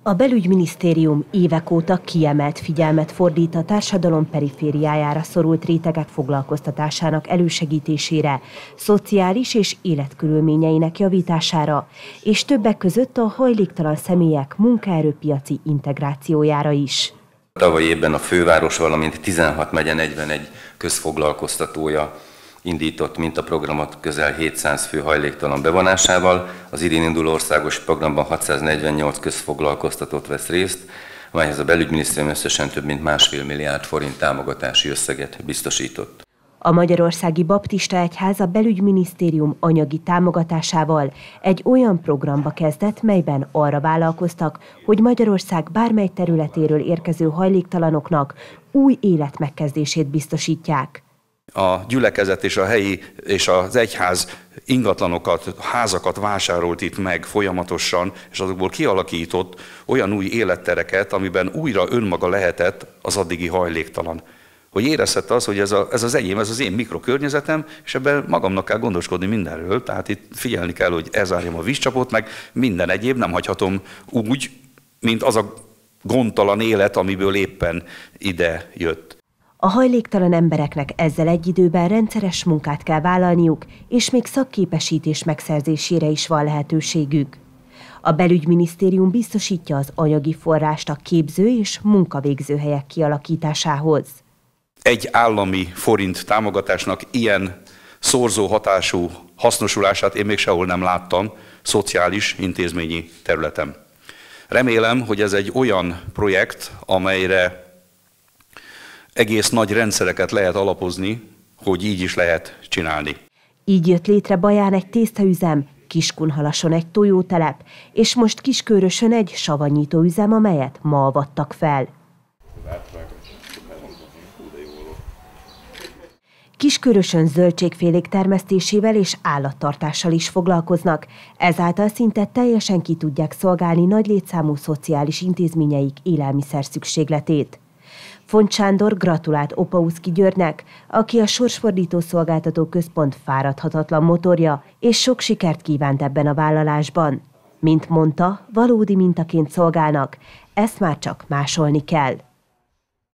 A belügyminisztérium évek óta kiemelt figyelmet fordít a társadalom perifériájára szorult rétegek foglalkoztatásának elősegítésére, szociális és életkörülményeinek javítására, és többek között a hajléktalan személyek munkaerőpiaci integrációjára is. Tavaly évben a főváros, valamint 16 megye 41 közfoglalkoztatója indított mintaprogramot közel 700 fő hajléktalan bevonásával. Az idén induló országos programban 648 közfoglalkoztatót vesz részt, amelyhez a belügyminisztérium összesen több mint 1,5 milliárd forint támogatási összeget biztosított. A Magyarországi Baptista Egyház a belügyminisztérium anyagi támogatásával egy olyan programba kezdett, melyben arra vállalkoztak, hogy Magyarország bármely területéről érkező hajléktalanoknak új élet megkezdését biztosítják. A gyülekezet és a helyi és az egyház ingatlanokat, házakat vásárolt itt meg folyamatosan, és azokból kialakított olyan új élettereket, amiben újra önmaga lehetett az addigi hajléktalan. Hogy érezhette az, hogy ez az enyém, ez az én mikrokörnyezetem, és ebben magamnak kell gondoskodni mindenről, tehát itt figyelni kell, hogy elzárjam a vízcsapot, meg minden egyéb, nem hagyhatom úgy, mint az a gondtalan élet, amiből éppen ide jött. A hajléktalan embereknek ezzel egy időben rendszeres munkát kell vállalniuk, és még szakképesítés megszerzésére is van lehetőségük. A belügyminisztérium biztosítja az anyagi forrást a képző és munkavégző helyek kialakításához. Egy állami forint támogatásnak ilyen szorzó hatású hasznosulását én még sehol nem láttam szociális intézményi területen. Remélem, hogy ez egy olyan projekt, amelyre egész nagy rendszereket lehet alapozni, hogy így is lehet csinálni. Így jött létre Baján egy tésztaüzem, Kiskunhalason egy tojótelep, és most Kiskörösön egy savanyítóüzem, amelyet ma avattak fel. Kiskörösön zöldségfélék termesztésével és állattartással is foglalkoznak, ezáltal szinte teljesen ki tudják szolgálni nagy létszámú szociális intézményeik élelmiszer szükségletét. Font Sándor gratulált Opauszki Györgynek, aki a Sorsfordító Szolgáltató Központ fáradhatatlan motorja, és sok sikert kívánt ebben a vállalásban. Mint mondta, valódi mintaként szolgálnak, ezt már csak másolni kell.